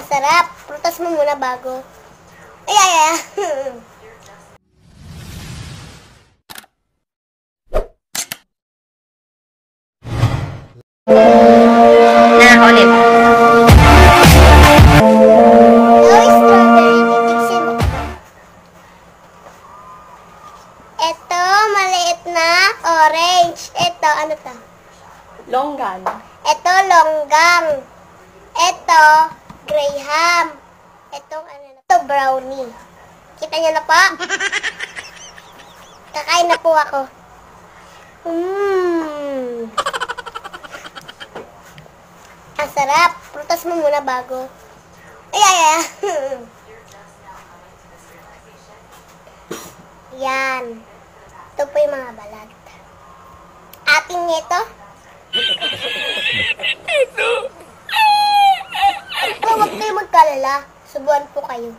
Sarap. Prutas mo muna bago. Ay, ay, ay. Ulit. Ito, maliit na orange. Ito, ano to? Longgan. Ito, longgang. Ito, graham. Itong ano na to, brownie. Kita niyo na po? Kakain na po ako. Ang sarap. Prutas mo muna bago. Ay, ay, ay. Yan. Ito po yung mga balat. Atin nito. Huwag kayo magkalala. Subuan po kayo.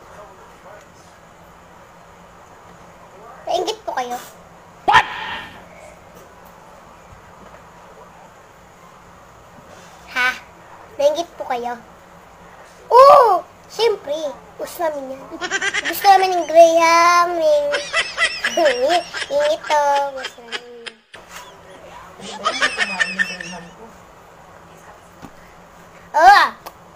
Nainggit po kayo. What? Ha? Nainggit po kayo? Oo! Siyempre. Gusto namin yan. Gusto namin yung graham, yung ito. Gusto namin. Oh!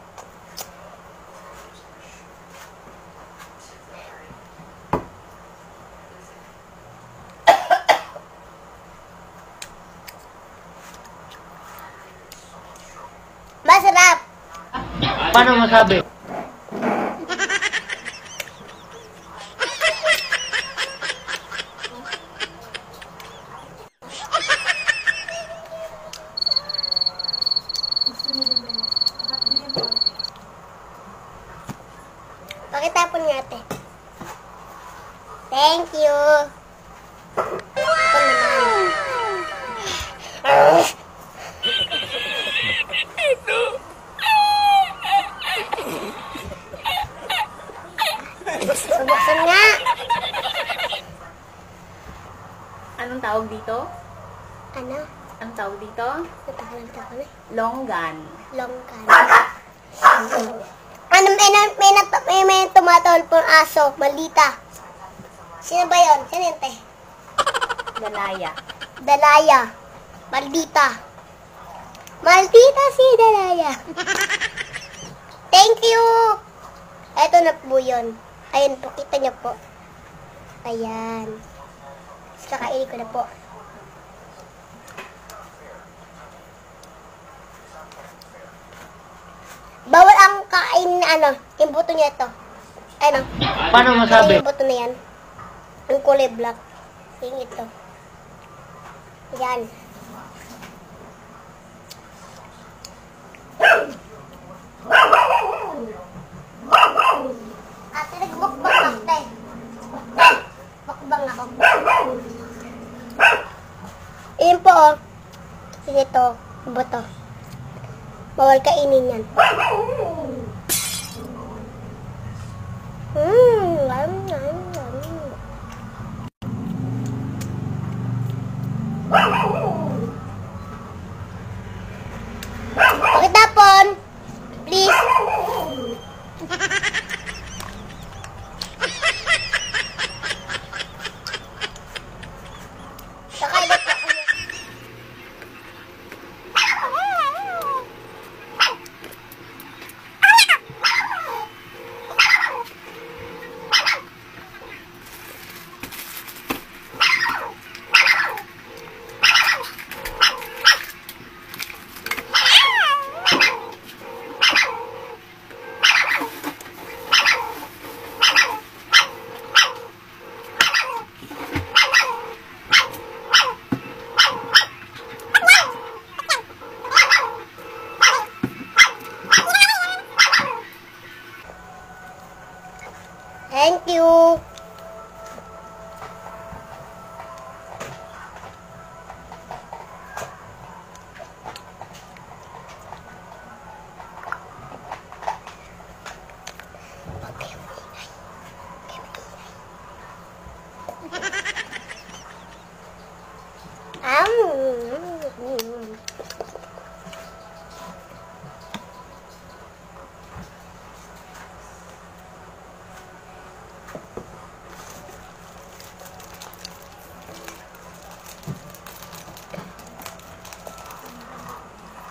Masarap! Paano masabi? Pakitapon nga, ate. Thank you. Ito naman. Bubuksan nga. Anong tawag dito? Ano? Anong tawag dito? Natakal na. Longgan. Longgan. Ano, may tumatawal pong aso. Maldita. Sino ba yun? Sino yun, te? Dalaya. Dalaya. Maldita. Maldita si Dalaya. Thank you. Eto na po yun. Ayun po, kita niyo po. Ayan. Kakainin ko na po. Bawal ang kain na ano, yung buto niya ito. Ano? Paano masabi? Yung buto na yan. Yung kulay black. Yung ito. Yan. Ate, nagbukbang ako, te. Bakbang ako. Ayan po, oh. Ito, buto. Bawal kainin yan. Pakitapon. Please. Kakain na po.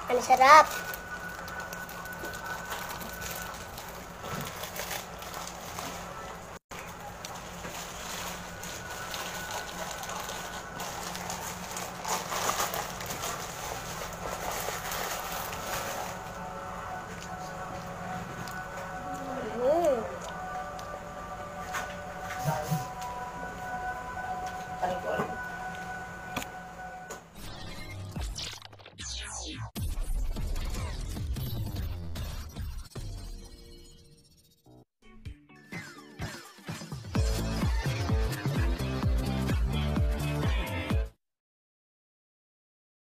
Ang sarap.